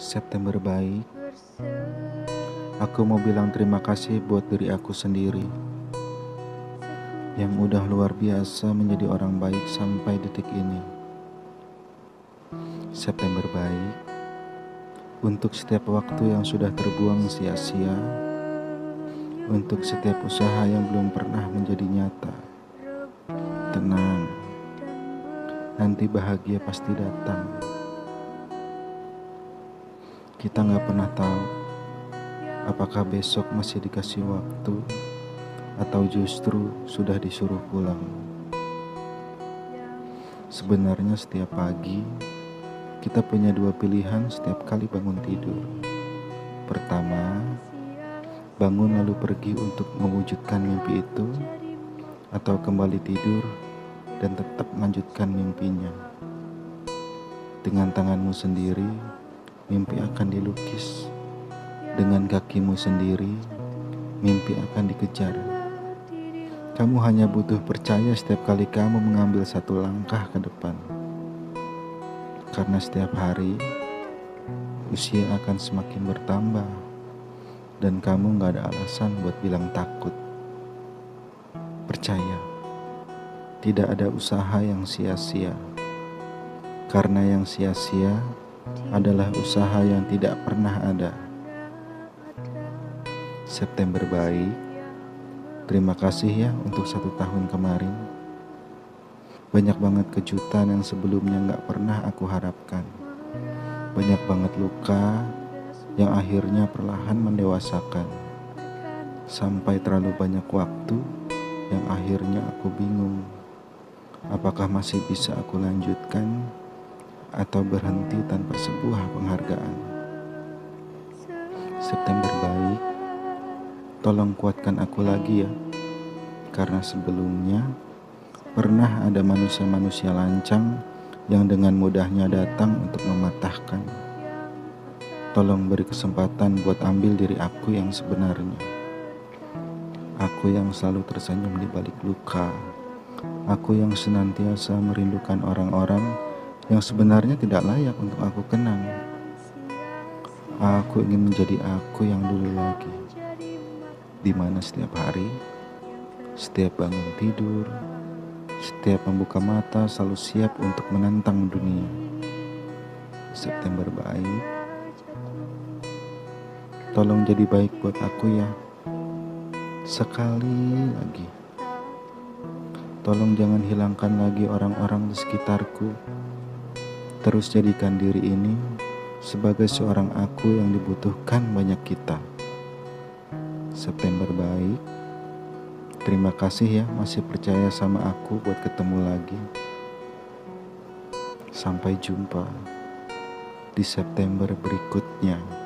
September baik, aku mau bilang terima kasih buat diri aku sendiri yang udah luar biasa menjadi orang baik sampai detik ini. September baik, untuk setiap waktu yang sudah terbuang sia-sia, untuk setiap usaha yang belum pernah menjadi nyata. Tenang, nanti bahagia pasti datang. Kita gak pernah tahu apakah besok masih dikasih waktu atau justru sudah disuruh pulang. Sebenarnya setiap pagi kita punya dua pilihan setiap kali bangun tidur. Pertama, bangun lalu pergi untuk mewujudkan mimpi itu, atau kembali tidur dan tetap melanjutkan mimpinya. Dengan tanganmu sendiri, mimpi akan dilukis. Dengan kakimu sendiri, mimpi akan dikejar. Kamu hanya butuh percaya setiap kali kamu mengambil satu langkah ke depan. Karena setiap hari, usia akan semakin bertambah, dan kamu gak ada alasan buat bilang takut. Percaya, tidak ada usaha yang sia-sia. Karena yang sia-sia adalah usaha yang tidak pernah ada. September baik, terima kasih ya untuk 1 tahun kemarin. Banyak banget kejutan yang sebelumnya gak pernah aku harapkan. Banyak banget luka yang akhirnya perlahan mendewasakan. Sampai terlalu banyak waktu yang akhirnya aku bingung. Apakah masih bisa aku lanjutkan atau berhenti tanpa sebuah penghargaan. September baik, tolong kuatkan aku lagi ya. Karena sebelumnya pernah ada manusia-manusia lancang yang dengan mudahnya datang untuk mematahkan. Tolong beri kesempatan buat ambil diri aku yang sebenarnya. Aku yang selalu tersenyum di balik luka. Aku yang senantiasa merindukan orang-orang yang sebenarnya tidak layak untuk aku kenang. Aku ingin menjadi aku yang dulu lagi, di mana setiap hari, setiap bangun tidur, setiap membuka mata selalu siap untuk menantang dunia. September baik, tolong jadi baik buat aku ya. Sekali lagi, tolong jangan hilangkan lagi orang-orang di sekitarku. Terus jadikan diri ini sebagai seorang aku yang dibutuhkan banyak kita. September baik, terima kasih ya masih percaya sama aku buat ketemu lagi. Sampai jumpa di September berikutnya.